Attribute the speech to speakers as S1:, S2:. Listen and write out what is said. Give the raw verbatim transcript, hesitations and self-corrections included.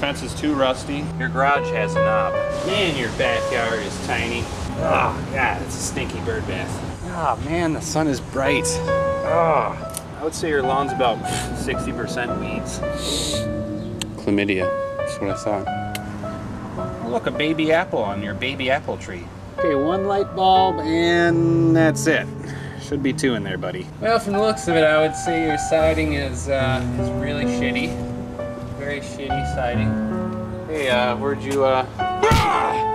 S1: fence is too rusty.
S2: Your garage has a knob.
S1: Man, your backyard is tiny. Oh, God, it's a stinky bird bath. Oh, man, the sun is bright. Oh, I would say your lawn's about sixty percent weeds. Chlamydia, that's what I thought. Oh, look, a baby apple on your baby apple tree. Okay, one light bulb, and that's it. Should be two in there, buddy. Well, from the looks of it, I would say your siding is, uh, is really shitty. Very shitty siding. Hey, uh, where'd you, uh...